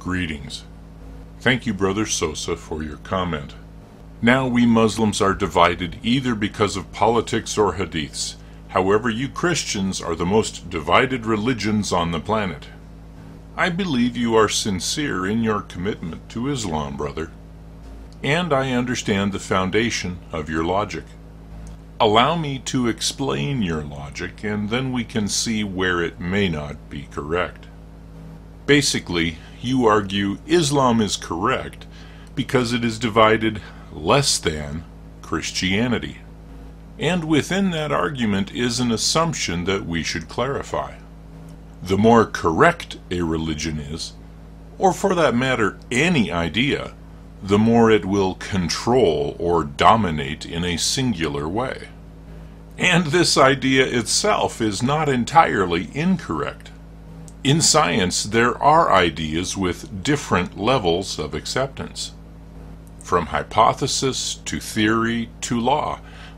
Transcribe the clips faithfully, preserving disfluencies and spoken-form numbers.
Greetings. Thank you, Brother Sosa, for your comment. Now we Muslims are divided either because of politics or hadiths. However, you Christians are the most divided religions on the planet. I believe you are sincere in your commitment to Islam, brother. And I understand the foundation of your logic. Allow me to explain your logic, and then we can see where it may not be correct. Basically, you argue Islam is correct because it is divided less than Christianity. And within that argument is an assumption that we should clarify. The more correct a religion is, or for that matter any idea, the more it will control or dominate in a singular way. And this idea itself is not entirely incorrect. In science, there are ideas with different levels of acceptance. From hypothesis to theory to law,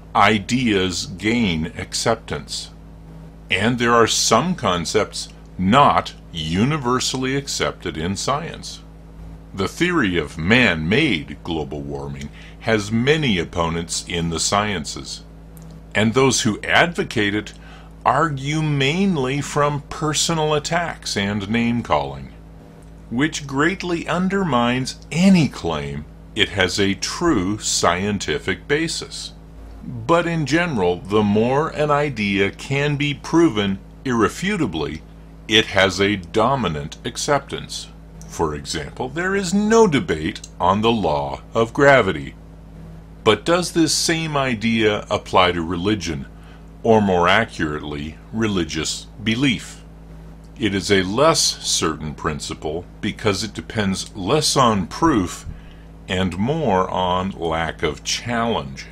ideas gain acceptance. And there are some concepts not universally accepted in science. The theory of man-made global warming has many opponents in the sciences, and those who advocate it argue mainly from personal attacks and name-calling, which greatly undermines any claim it has a true scientific basis. But in general, the more an idea can be proven irrefutably, it has a dominant acceptance. For example, there is no debate on the law of gravity. But does this same idea apply to religion, or more accurately, religious belief? It is a less certain principle because it depends less on proof and more on lack of challenge.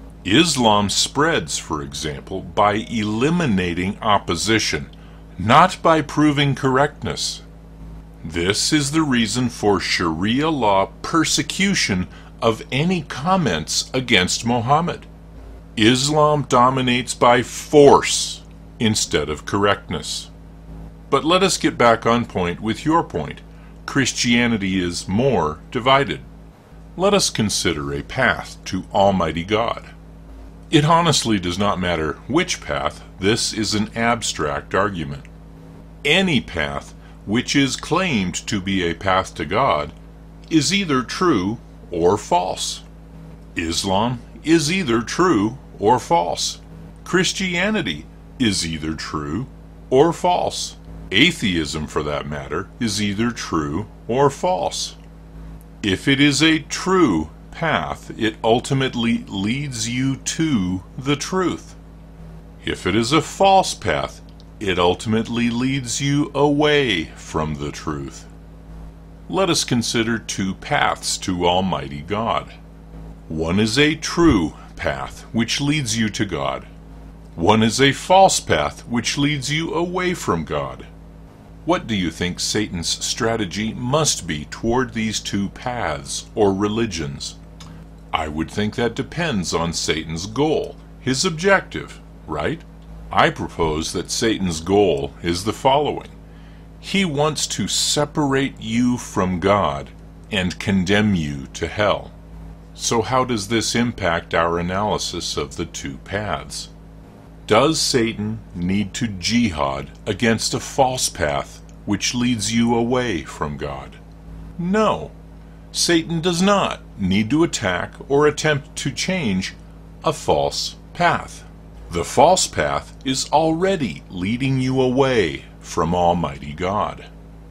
Islam spreads, for example, by eliminating opposition, not by proving correctness. This is the reason for Sharia law persecution of any comments against Muhammad. Islam dominates by force instead of correctness. But let us get back on point with your point. Christianity is more divided. Let us consider a path to Almighty God. It honestly does not matter which path. This is an abstract argument. Any path which is claimed to be a path to God is either true or false. Islam is either true or false. Christianity is either true or false. Atheism, for that matter, is either true or false. If it is a true path, it ultimately leads you to the truth. If it is a false path, it ultimately leads you away from the truth. Let us consider two paths to Almighty God. One is a true path, which leads you to God. One is a false path, which leads you away from God. What do you think Satan's strategy must be toward these two paths or religions? I would think that depends on Satan's goal, his objective, right? I propose that Satan's goal is the following. He wants to separate you from God and condemn you to hell. So how does this impact our analysis of the two paths? Does Satan need to jihad against a false path which leads you away from God? No. Satan does not need to attack or attempt to change a false path. The false path is already leading you away from Almighty God.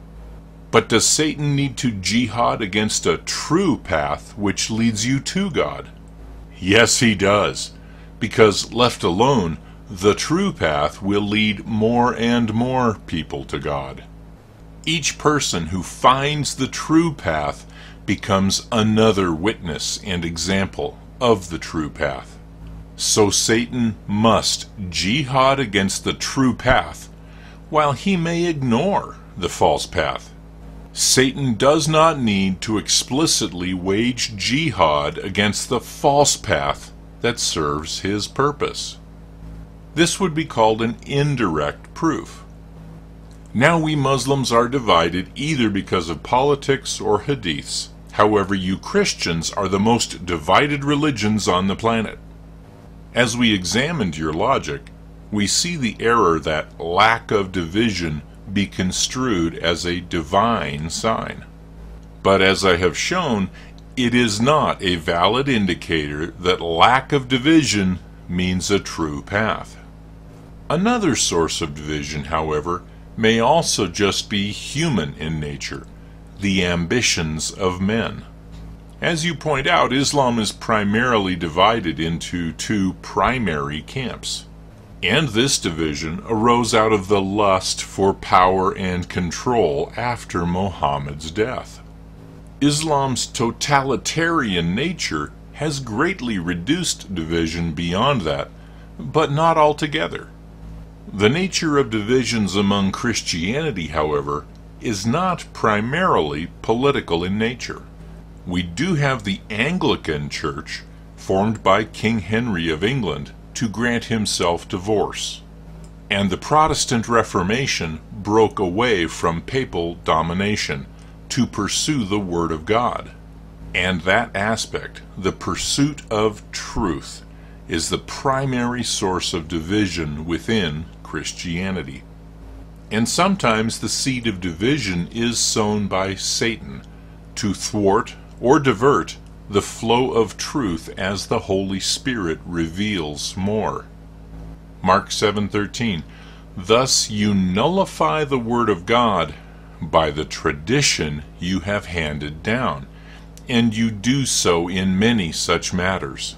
But does Satan need to jihad against a true path which leads you to God? Yes, he does, because left alone, the true path will lead more and more people to God. Each person who finds the true path becomes another witness and example of the true path. So Satan must jihad against the true path, while he may ignore the false path. Satan does not need to explicitly wage jihad against the false path that serves his purpose. This would be called an indirect proof. Now we Muslims are divided either because of politics or hadiths. However, you Christians are the most divided religions on the planet. As we examined your logic, we see the error that lack of division be construed as a divine sign. But as I have shown, it is not a valid indicator that lack of division means a true path. Another source of division, however, may also just be human in nature, the ambitions of men. As you point out, Islam is primarily divided into two primary camps. And this division arose out of the lust for power and control after Muhammad's death. Islam's totalitarian nature has greatly reduced division beyond that, but not altogether. The nature of divisions among Christianity, however, is not primarily political in nature. We do have the Anglican Church, formed by King Henry of England, to grant himself divorce. And the Protestant Reformation broke away from papal domination to pursue the Word of God. And that aspect, the pursuit of truth, is the primary source of division within Christianity. And sometimes the seed of division is sown by Satan to thwart or divert the flow of truth as the Holy Spirit reveals more. Mark seven thirteen, thus you nullify the Word of God by the tradition you have handed down, and you do so in many such matters.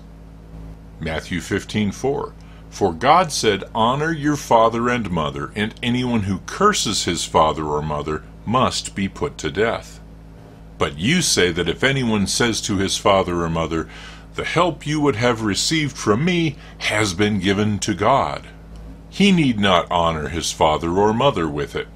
Matthew fifteen four, for God said, honor your father and mother, and anyone who curses his father or mother must be put to death. But you say that if anyone says to his father or mother, the help you would have received from me has been given to God, he need not honor his father or mother with it.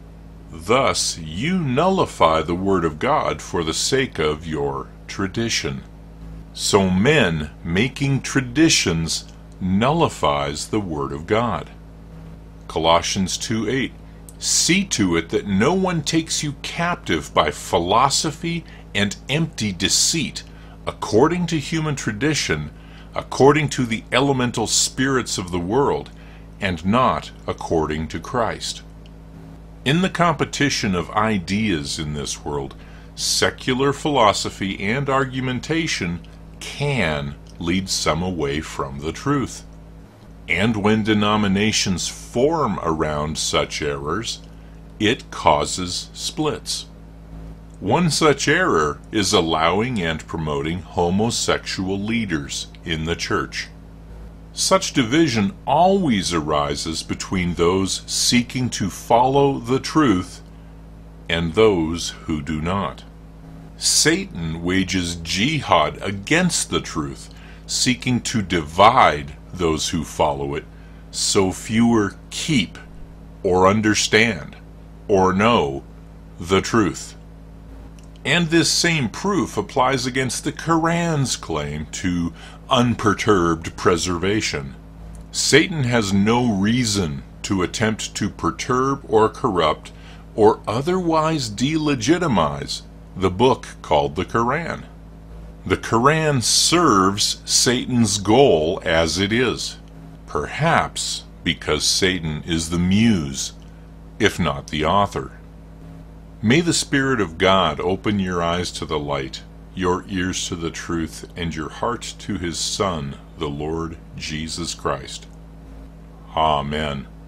Thus you nullify the Word of God for the sake of your tradition. So men making traditions nullifies the Word of God. Colossians two eight, see to it that no one takes you captive by philosophy and empty deceit, according to human tradition, according to the elemental spirits of the world, and not according to Christ. In the competition of ideas in this world, secular philosophy and argumentation can lead some away from the truth. And when denominations form around such errors, it causes splits. One such error is allowing and promoting homosexual leaders in the church. Such division always arises between those seeking to follow the truth and those who do not. Satan wages jihad against the truth, seeking to divide those who follow it, so fewer keep, or understand, or know the truth. And this same proof applies against the Quran's claim to unperturbed preservation. Satan has no reason to attempt to perturb or corrupt or otherwise delegitimize the book called the Quran. The Quran serves Satan's goal as it is, perhaps because Satan is the muse, if not the author. May the Spirit of God open your eyes to the light, your ears to the truth, and your heart to His Son, the Lord Jesus Christ. Amen.